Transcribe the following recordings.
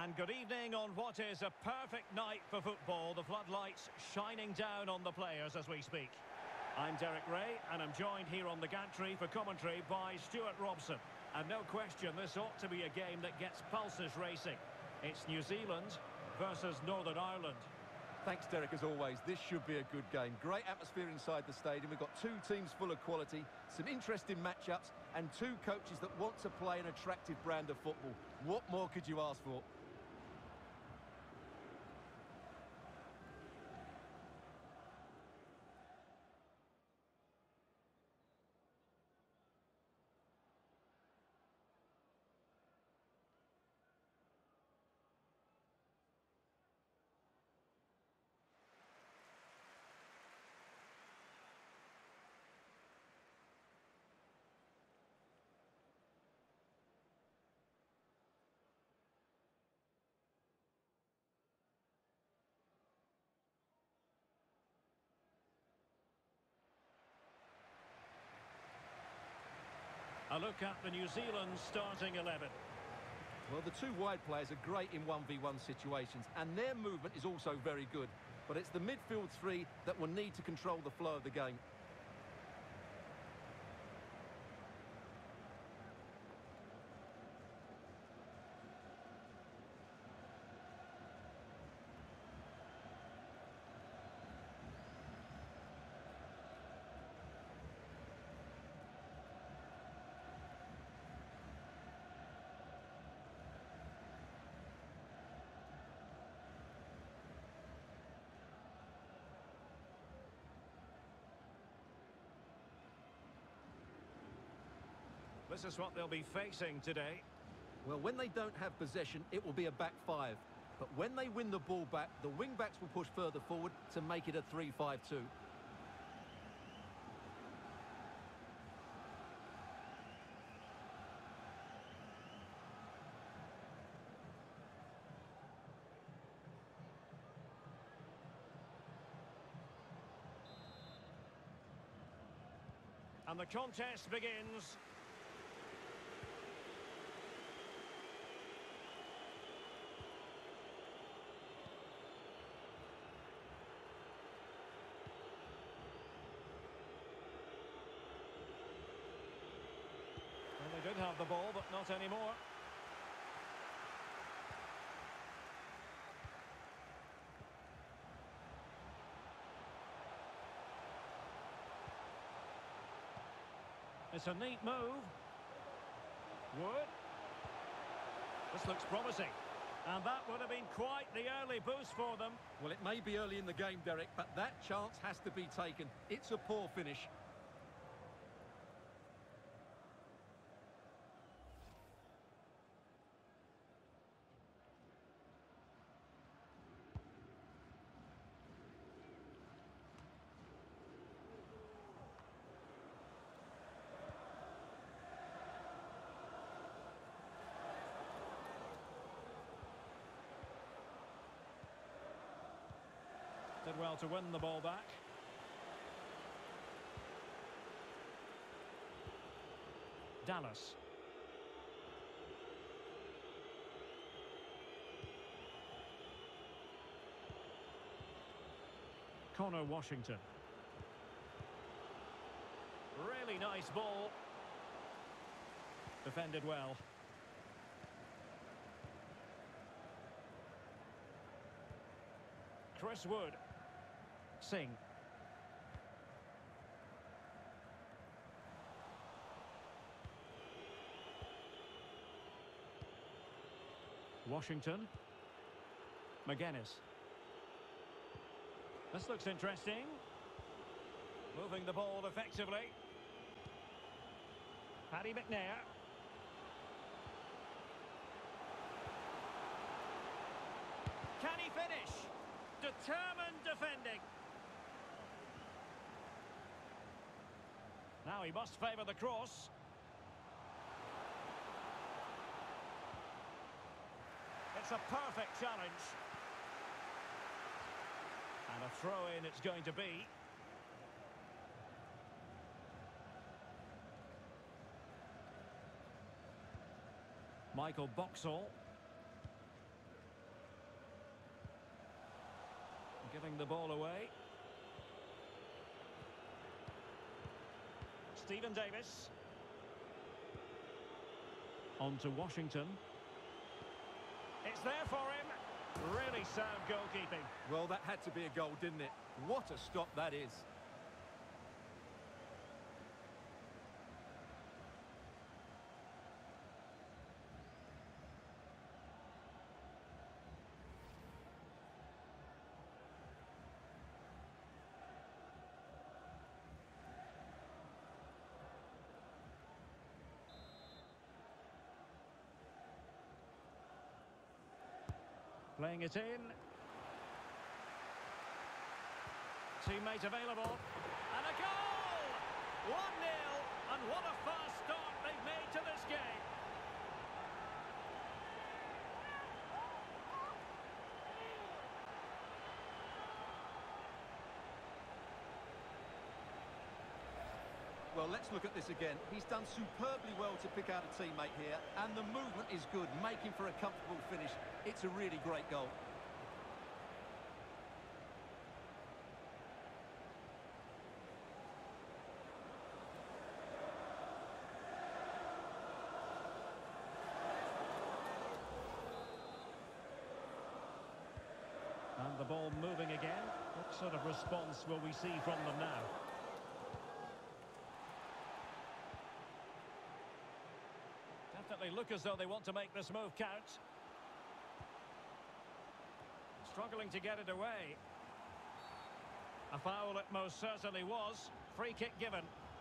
And good evening on what is a perfect night for football. The floodlights shining down on the players as we speak. I'm Derek Ray, and I'm joined here on the gantry for commentary by Stuart Robson. And no question, this ought to be a game that gets pulses racing. It's New Zealand versus Northern Ireland. Thanks, Derek, as always. This should be a good game. Great atmosphere inside the stadium. We've got two teams full of quality, some interesting matchups, and two coaches that want to play an attractive brand of football. What more could you ask for? A look at the New Zealand starting 11. Well, the two wide players are great in 1v1 situations, and their movement is also very good. But it's the midfield three that will need to control the flow of the game. This is what they'll be facing today. Well, when they don't have possession, it will be a back five. But when they win the ball back, the wing-backs will push further forward to make it a 3-5-2. And the contest begins. Well, they did have the ball, but not anymore. It's a neat move. Wood. This looks promising. And that would have been quite the early boost for them. Well, it may be early in the game, Derek, but that chance has to be taken. It's a poor finish. Did well to win the ball back. Dallas. Connor Washington. Really nice ball. Defended well. Chris Wood. Singh. Washington. McGuinness. This looks interesting. Moving the ball effectively. Paddy McNair. Can he finish? Determined defending. Now he must favour the cross. It's a perfect challenge. And a throw-in it's going to be. Michael Boxall. Giving the ball away. Stephen Davis. On to Washington. It's there for him. Really sound goalkeeping. Well, that had to be a goal, didn't it? What a stop that is. Playing it in. Teammate available. And a goal! 1-0. And what a fast start they've made to this game. Well, let's look at this again. He's done superbly well to pick out a teammate here, and the movement is good, making for a comfortable finish. It's a really great goal. And the ball moving again. What sort of response will we see from them now? Definitely look as though they want to make this move count. Struggling to get it away. A foul it most certainly was. Free kick given.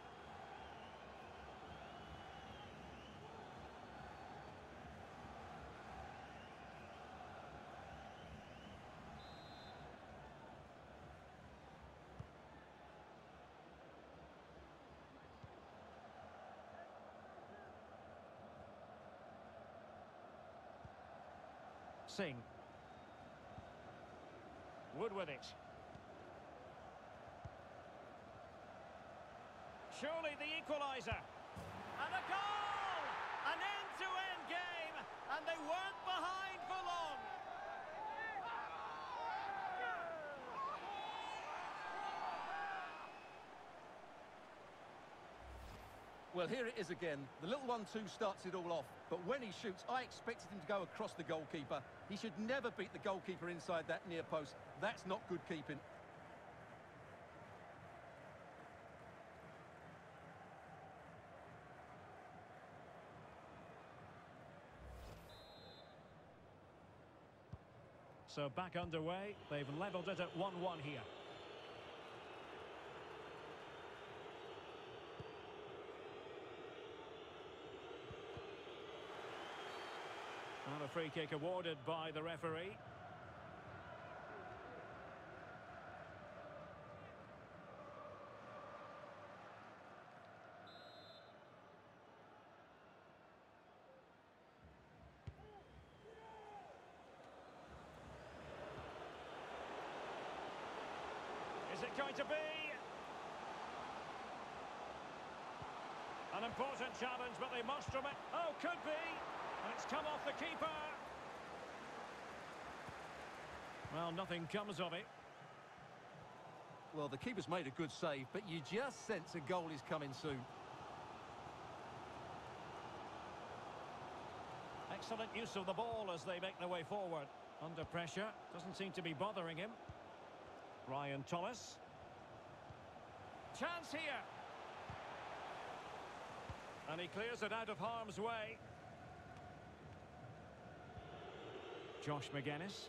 Singh. Wood with it. Surely the equaliser. And a goal! An end-to-end game, and they weren't behind for long. Well, here it is again. The little 1-2 starts it all off. But when he shoots, I expected him to go across the goalkeeper. He should never beat the goalkeeper inside that near post. That's not good keeping. So back underway. They've levelled it at 1-1 here. And a free kick awarded by the referee. Is it going to be? An important challenge, but they must remit. Oh, could be. And it's come off the keeper. Well, nothing comes of it. Well, the keeper's made a good save, but you just sense a goal is coming soon. Excellent use of the ball as they make their way forward. Under pressure, doesn't seem to be bothering him. Ryan Thomas. Chance here. And he clears it out of harm's way. Josh Magennis.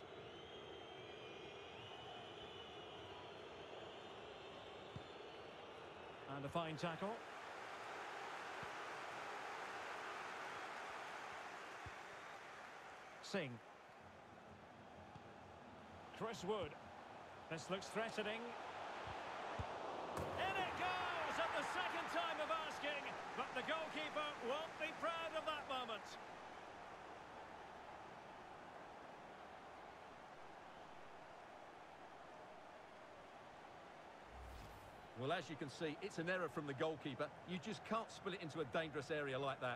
And a fine tackle. Singh. Chris Wood. This looks threatening. In it goes at the second time of asking, but the goalkeeper won't be proud of that moment. Well, as you can see, it's an error from the goalkeeper. You just can't spill it into a dangerous area like that.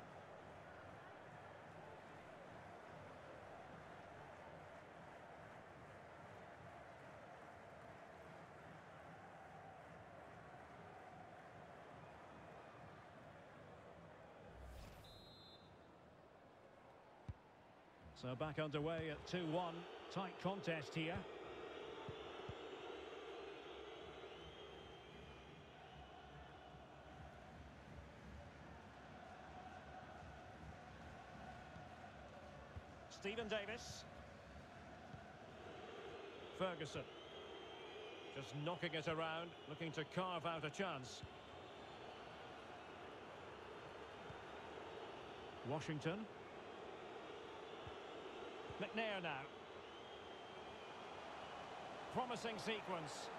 So back underway at 2-1. Tight contest here. Stephen Davis. Ferguson. Just knocking it around, looking to carve out a chance. Washington. McNair now. Promising sequence.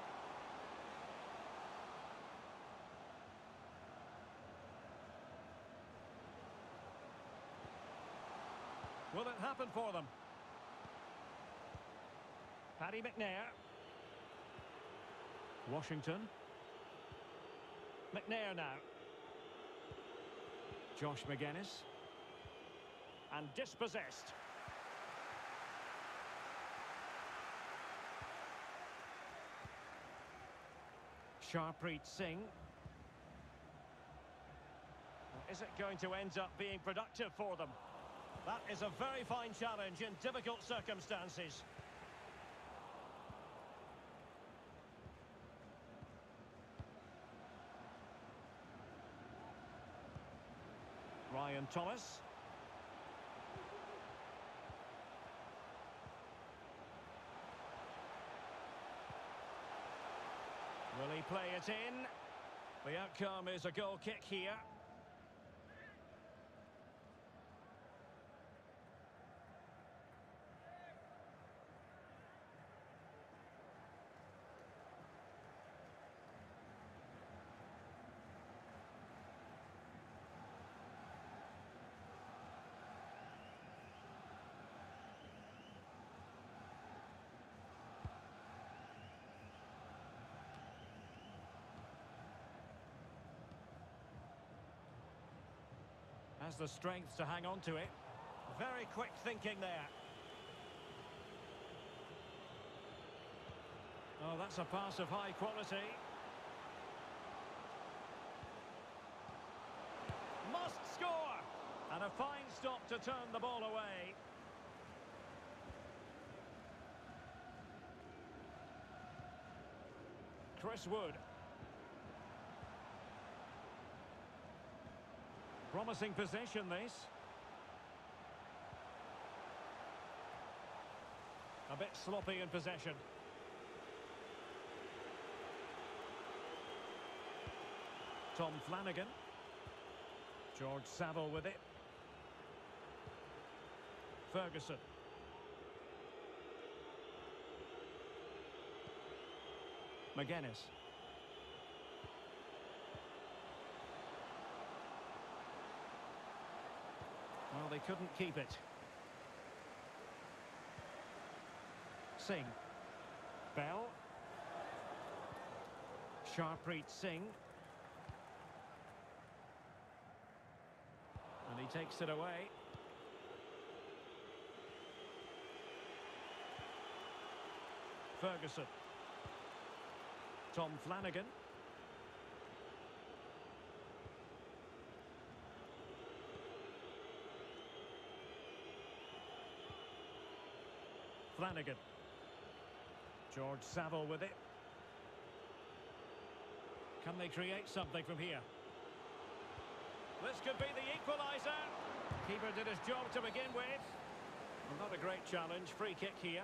Will it happen for them? Paddy McNair. Washington. McNair now. Josh Magennis. And dispossessed. Sharpreet Singh. Is it going to end up being productive for them? That is a very fine challenge in difficult circumstances. Ryan Thomas. Will he play it in? The outcome is a goal kick here. Has the strength to hang on to it. Very quick thinking there. Oh, that's a pass of high quality. Must score! And a fine stop to turn the ball away. Chris Wood. Promising possession, this. A bit sloppy in possession. Tom Flanagan. George Saville with it. Ferguson. Magennis. Well, they couldn't keep it. Singh. Bell. Sharpreet Singh. And he takes it away. Ferguson. Tom Flanagan. Flanagan. George Saville with it. Can they create something from here? This could be the equaliser. Keeper did his job to begin with. Well, not a great challenge. Free kick here.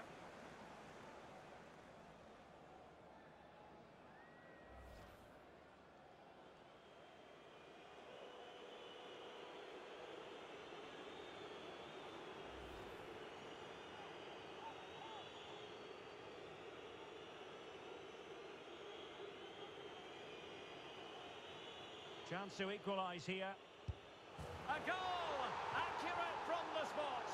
Chance to equalise here. A goal! Accurate from the spot.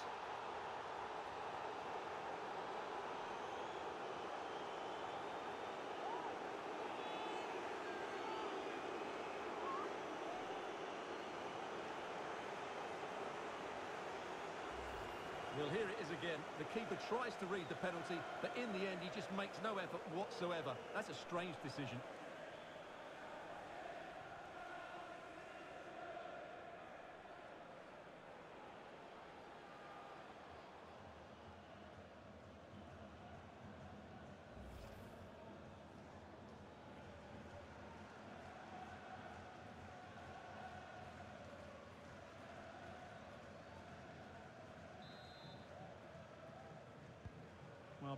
Well, here it is again. The keeper tries to read the penalty, but in the end, he just makes no effort whatsoever. That's a strange decision.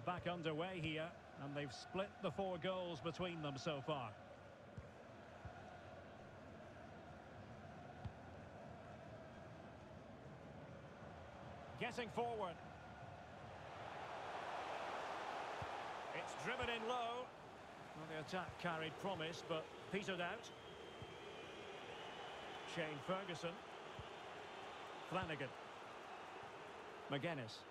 Well, back underway here, and they've split the 4 goals between them so far. Getting forward. It's driven in low. Well, the attack carried promise, but petered out. Shane Ferguson. Flanagan. McGuinness.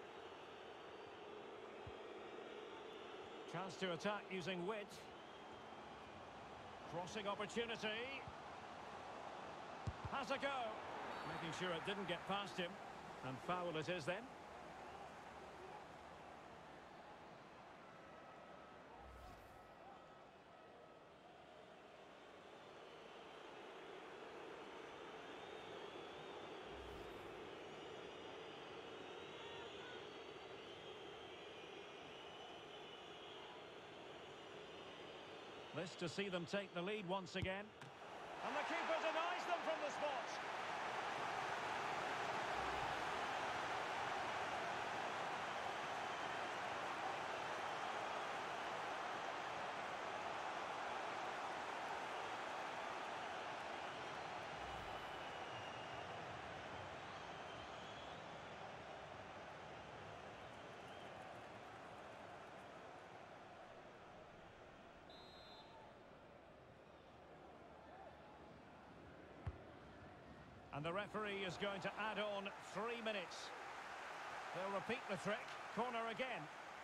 Chance to attack using width. Crossing opportunity. Has a go. Making sure it didn't get past him. And foul it is then. This to see them take the lead once again. And the keeper denies them from the spot. And the referee is going to add on 3 minutes. They'll repeat the trick. Corner again.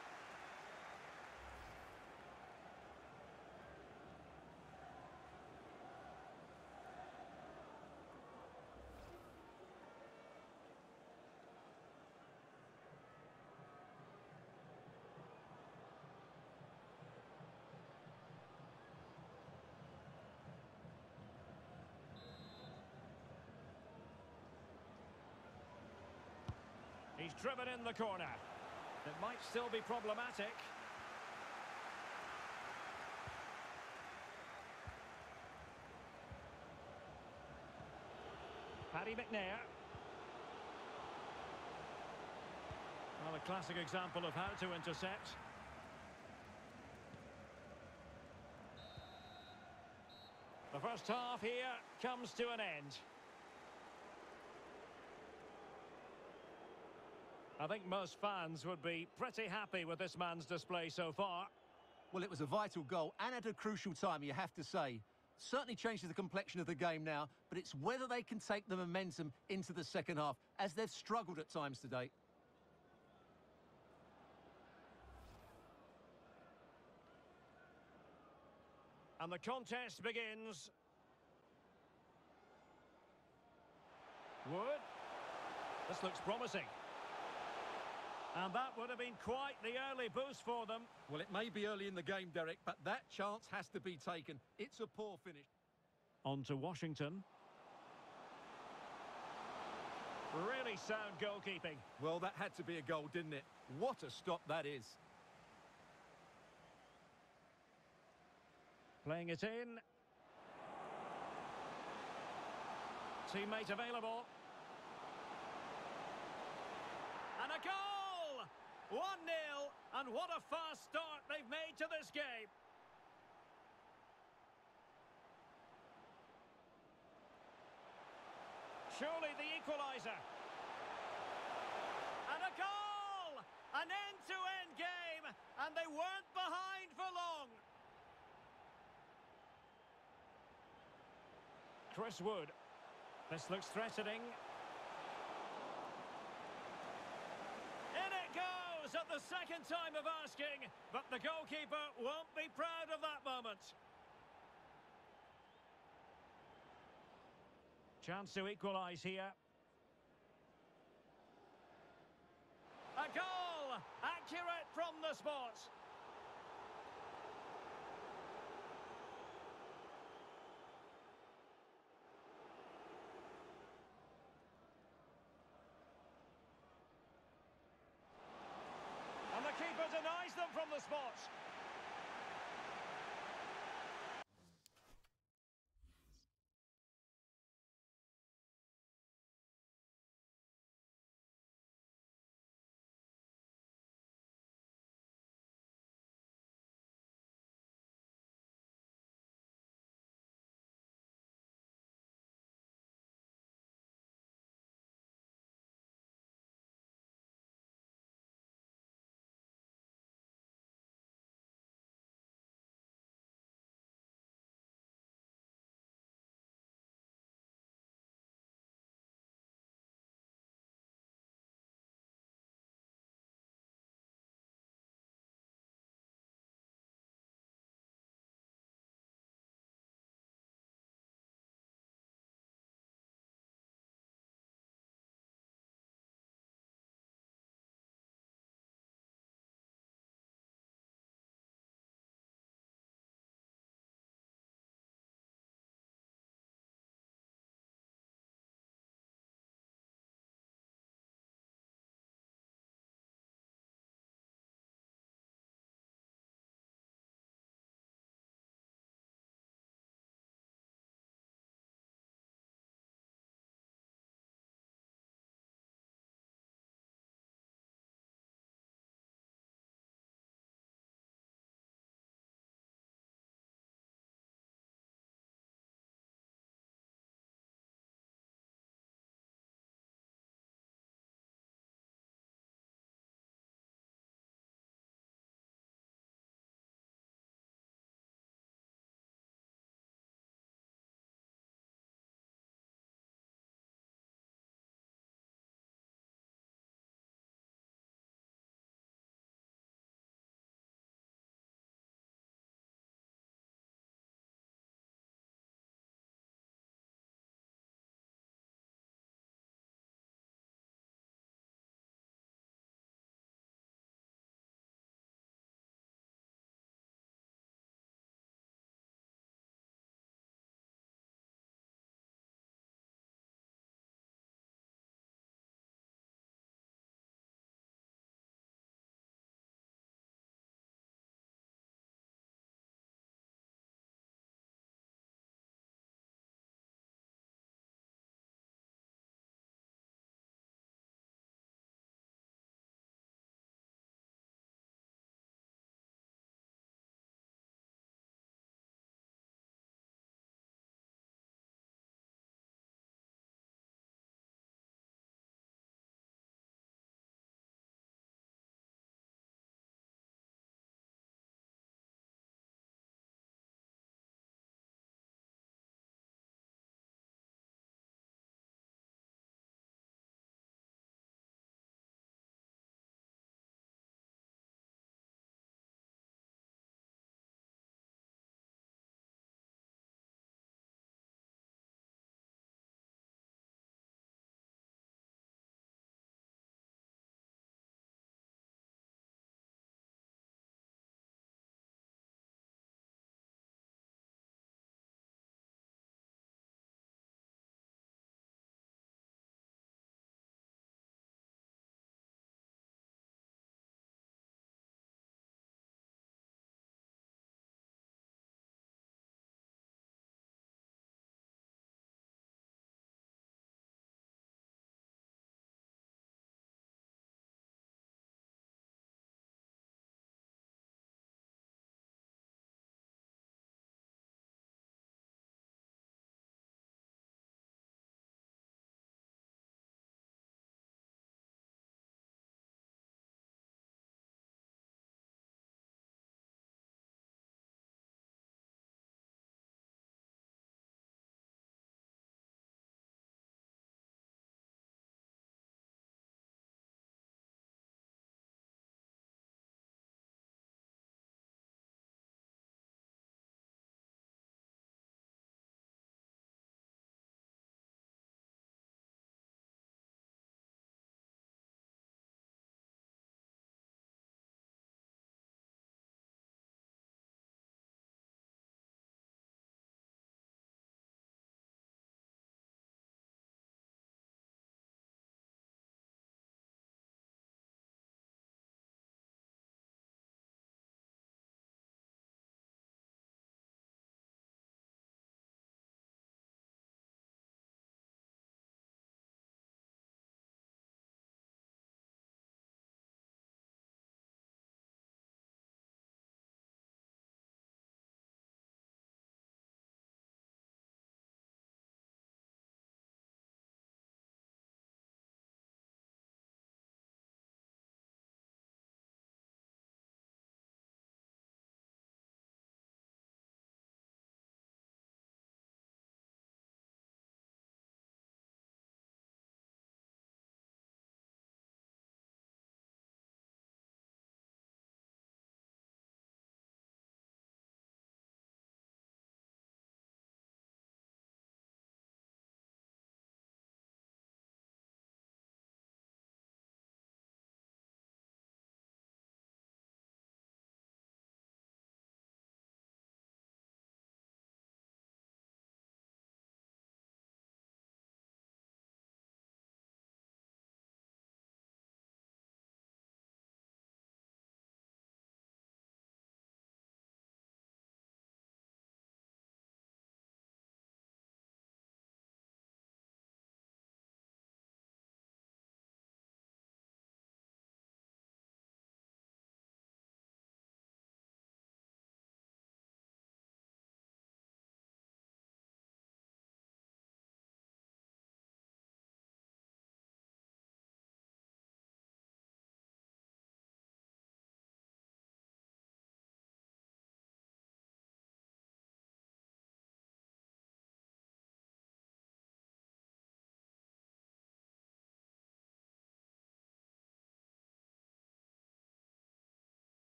He's driven in the corner. It might still be problematic. Paddy McNair. Well, a classic example of how to intercept. The first half here comes to an end. I think most fans would be pretty happy with this man's display so far. Well, it was a vital goal and at a crucial time, you have to say. Certainly changes the complexion of the game now, but it's whether they can take the momentum into the second half, as they've struggled at times today. And the contest begins. Wood. This looks promising. And that would have been quite the early boost for them. Well, it may be early in the game, Derek, but that chance has to be taken. It's a poor finish. On to Washington. Really sound goalkeeping. Well, that had to be a goal, didn't it? What a stop that is. Playing it in. Teammate available. And a goal! 1-0, and what a fast start they've made to this game. Surely the equaliser. And a goal! An end-to-end game, and they weren't behind for long. Chris Wood. This looks threatening. In it goes at the second time of asking, but the goalkeeper won't be proud of that moment. Chance to equalise here. A goal! Accurate from the spot. And the keeper denies them from the spot.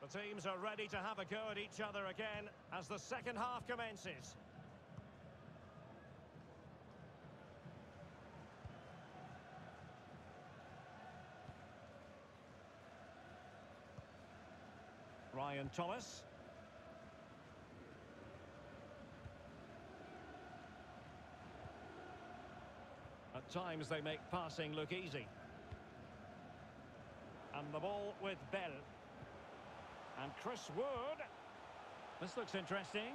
The teams are ready to have a go at each other again as the second half commences. Ryan Thomas. At times they make passing look easy. And the ball with Bell. And Chris Wood. This looks interesting.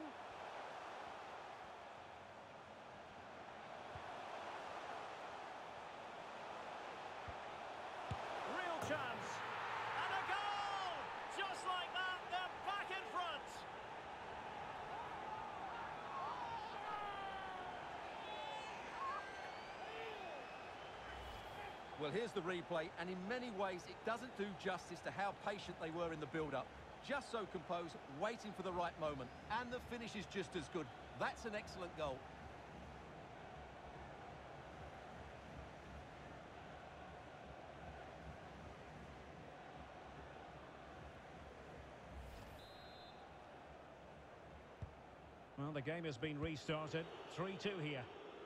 Real chance. And a goal! Just like that, they're back in front. Well, here's the replay, and in many ways it doesn't do justice to how patient they were in the build-up. Just so composed, waiting for the right moment. And the finish is just as good. That's an excellent goal. Well, the game has been restarted. 3-2 here.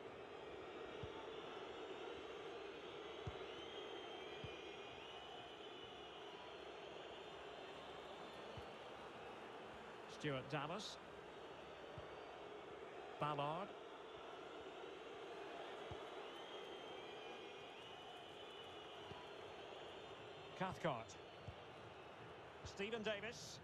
Stuart Dallas. Ballard. Cathcart. Stephen Davis.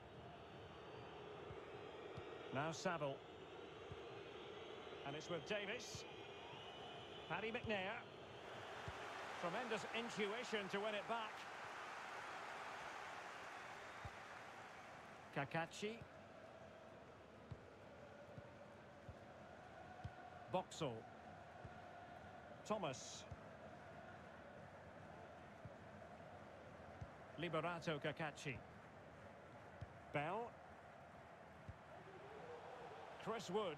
Now Saville. And it's with Davis. Paddy McNair. Tremendous intuition to win it back. Kakachi. Boxall. Thomas. Liberato Kakachi. Bell. Chris Wood.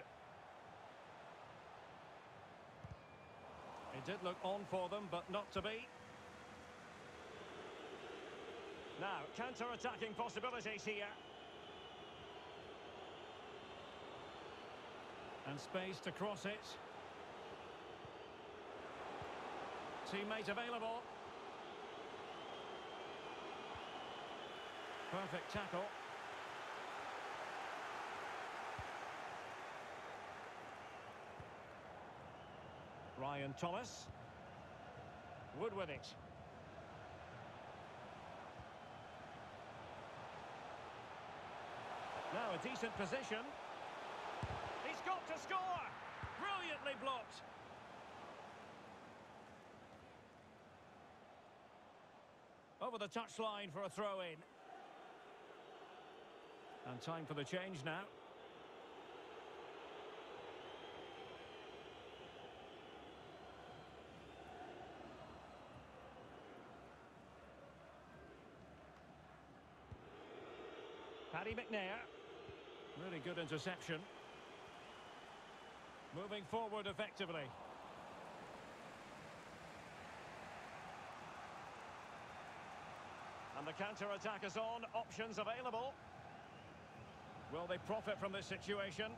It did look on for them, but not to be. Now, counter-attacking possibilities here. And space to cross it. Teammate available. Perfect tackle. Ryan Thomas. Wood with it. Now a decent position. He's got to score! Brilliantly blocked. Over the touchline for a throw-in. And time for the change now. Paddy McNair. Really good interception. Moving forward effectively. And the counter-attack is on. Options available. Will they profit from this situation?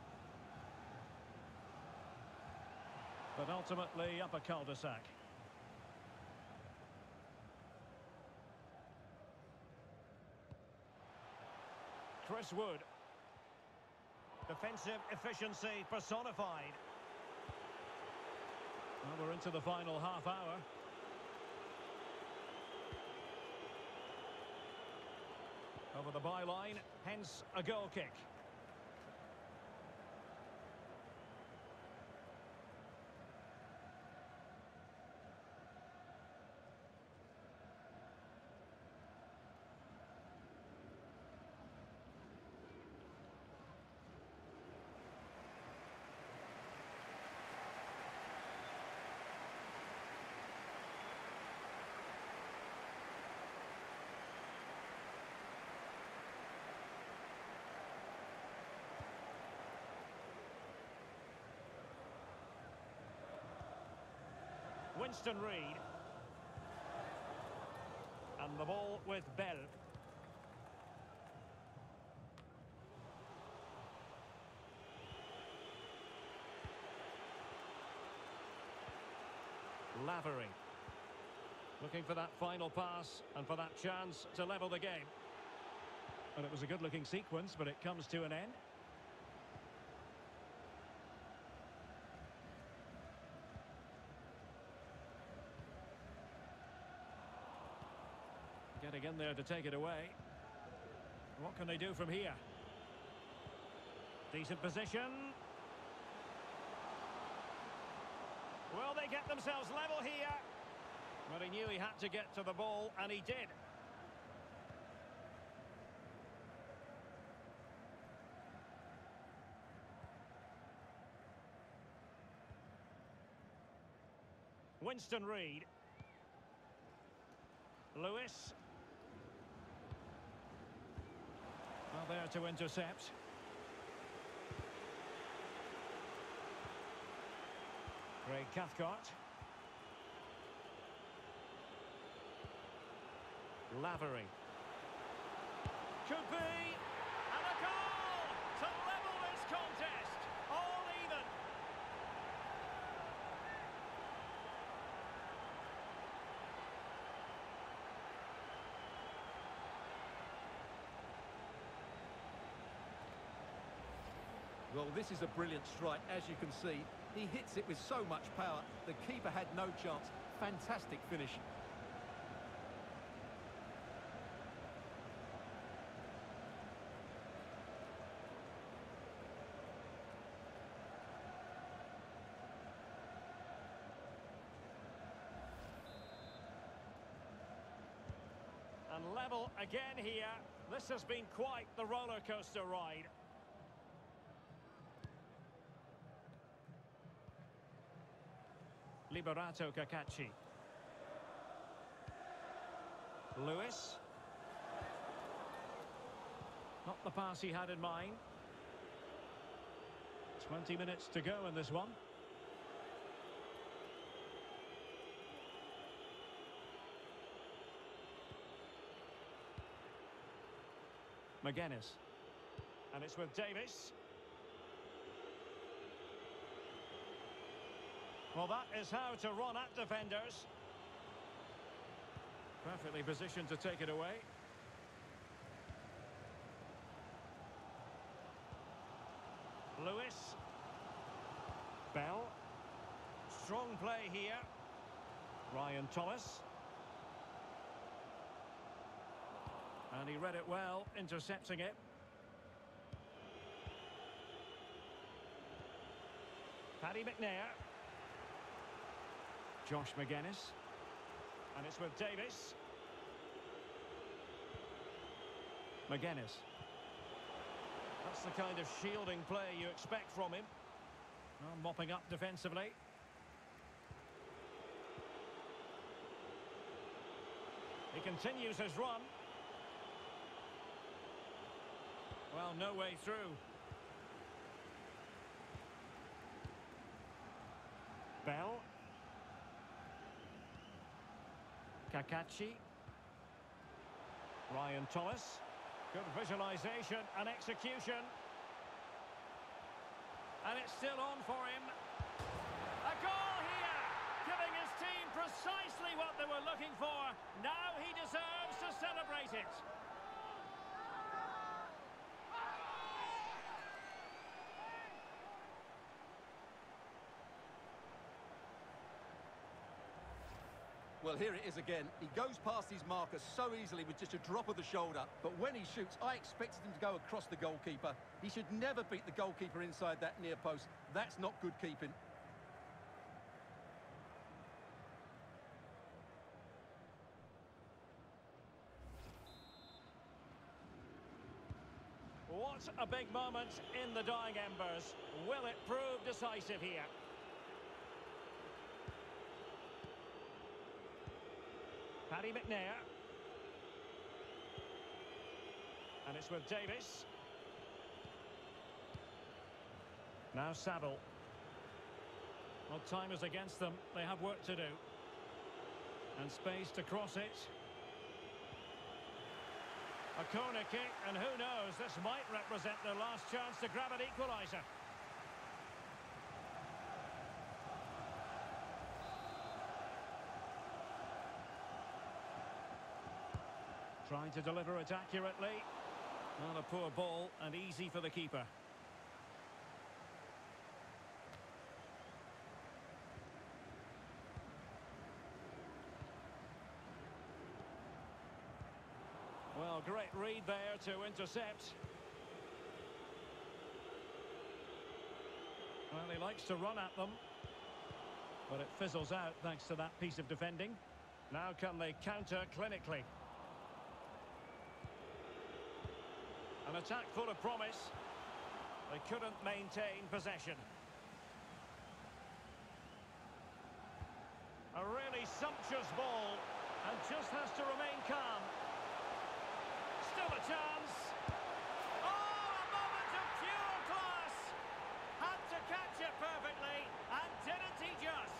But ultimately up a cul-de-sac. Chris Wood. Defensive efficiency personified. Well, we're into the final half hour. Over the byline, hence a goal kick. Winston Reid. And the ball with Bell. Lavery. Looking for that final pass and for that chance to level the game. And it was a good-looking sequence, but it comes to an end. Getting in there to take it away. What can they do from here? Decent position. Will they get themselves level here? But he knew he had to get to the ball, and he did. Winston Reid. Lewis. Well, there to intercept. Craig Cathcart. Lavery. Could be. And a goal to level this contest. All even. Well, this is a brilliant strike, as you can see. He hits it with so much power. The keeper had no chance. Fantastic finish. And level again here. This has been quite the roller coaster ride. Liberato Cacachi. Lewis. Not the pass he had in mind. 20 minutes to go in this one. Magennis. And it's with Davis. Well, that is how to run at defenders. Perfectly positioned to take it away. Lewis. Bell. Strong play here. Ryan Thomas. And he read it well, intercepting it. Paddy McNair. Josh Magennis. And it's with Davis. Magennis. That's the kind of shielding play you expect from him. Well, mopping up defensively. He continues his run. Well, no way through. Bell. Cacachi. Ryan Thomas. Good visualisation and execution. And it's still on for him. A goal here! Giving his team precisely what they were looking for. Now he deserves to celebrate it. Well, here it is again. He goes past his marker so easily with just a drop of the shoulder. But when he shoots, I expected him to go across the goalkeeper. He should never beat the goalkeeper inside that near post. That's not good keeping. What a big moment in the dying embers. Will it prove decisive here? Paddy McNair. And it's with Davis. Now Saville. Well, time is against them. They have work to do. And space to cross it. A corner kick, and who knows, this might represent their last chance to grab an equaliser. Trying to deliver it accurately. Not a poor ball and easy for the keeper. Well, great read there to intercept. Well, he likes to run at them. But it fizzles out thanks to that piece of defending. Now can they counter clinically? An attack full of promise. They couldn't maintain possession. A really sumptuous ball, and just has to remain calm. Still a chance. Oh, a moment of pure class. Had to catch it perfectly, and didn't he just?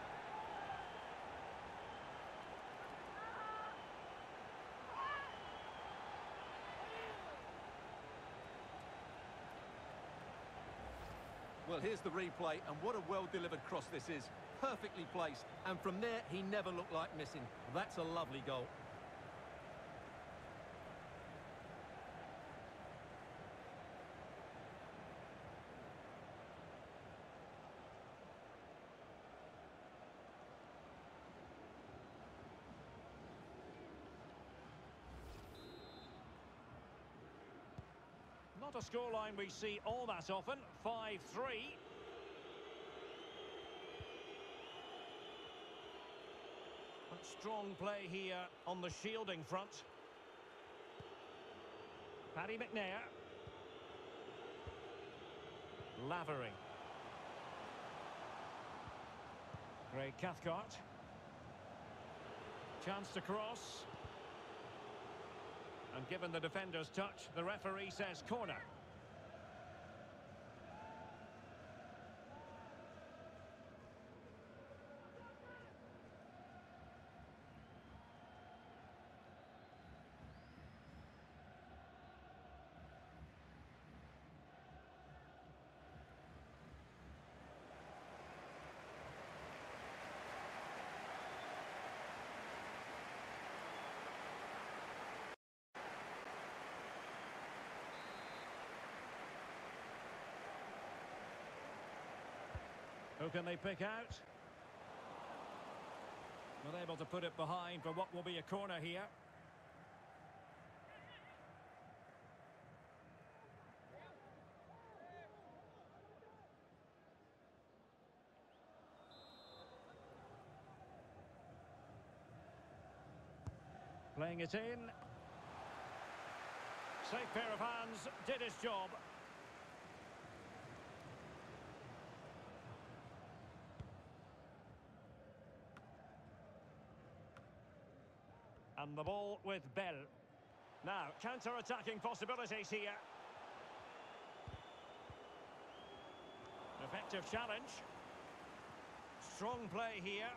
Well, here's the replay, and what a well-delivered cross this is. Perfectly placed, and from there, he never looked like missing. That's a lovely goal. Not a scoreline we see all that often. 5-3. But strong play here on the shielding front. Paddy McNair. Lavery. Ray Cathcart. Chance to cross. And given the defender's touch, the referee says corner. Who can they pick out? Not able to put it behind for what will be a corner here. Playing it in. Safe pair of hands, did his job. And the ball with Bell. Now, counter-attacking possibilities here. Effective challenge. Strong play here.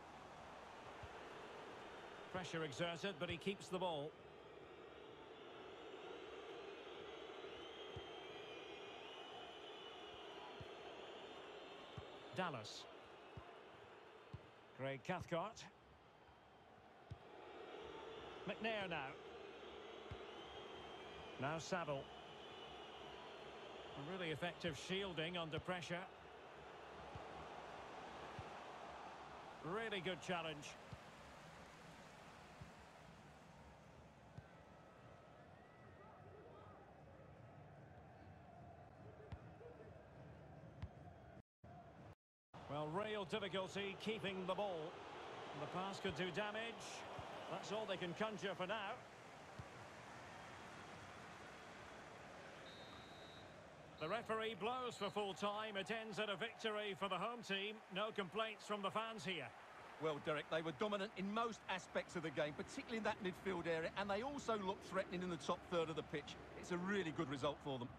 Pressure exerted, but he keeps the ball. Dallas. Craig Cathcart. McNair now. Now Saville. A really effective shielding under pressure. Really good challenge. Well, real difficulty keeping the ball. The pass could do damage. That's all they can conjure for now. The referee blows for full time. It ends at a victory for the home team. No complaints from the fans here. Well, Derek, they were dominant in most aspects of the game, particularly in that midfield area, and they also looked threatening in the top third of the pitch. It's a really good result for them.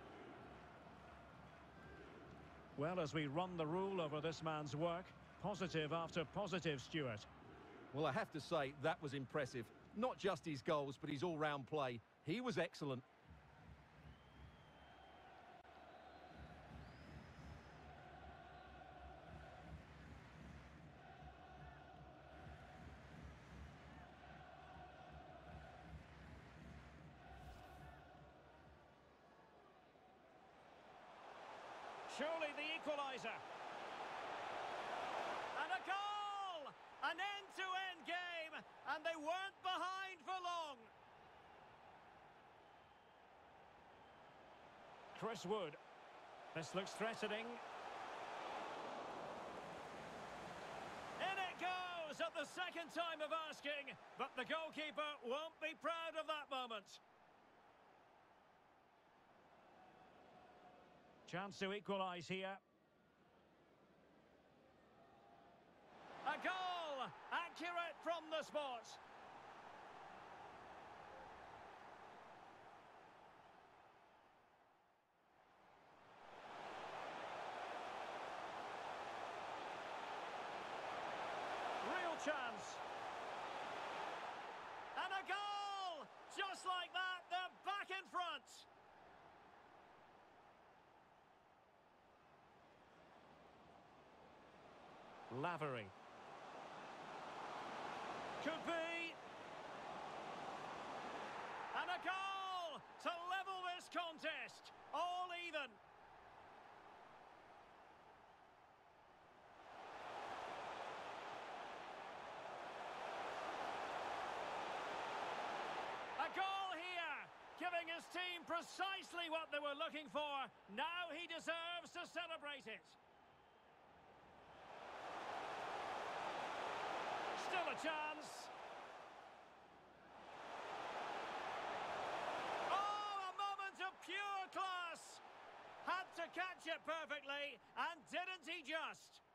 Well, as we run the rule over this man's work, positive after positive, Stuart. Well, I have to say, that was impressive. Not just his goals, but his all-round play. He was excellent. Surely the equaliser. And a goal! An end-to-end game, and they weren't behind for long. Chris Wood. This looks threatening. In it goes at the second time of asking, but the goalkeeper won't be proud of that moment. Chance to equalise here. A goal! Accurate from the spot. Real chance. And a goal! Just like that, they're back in front. Lavery. Could be. And a goal to level this contest. All even. A goal here, giving his team precisely what they were looking for. Now he deserves to celebrate it. Still a chance. Oh, a moment of pure class. Had to catch it perfectly, and didn't he just?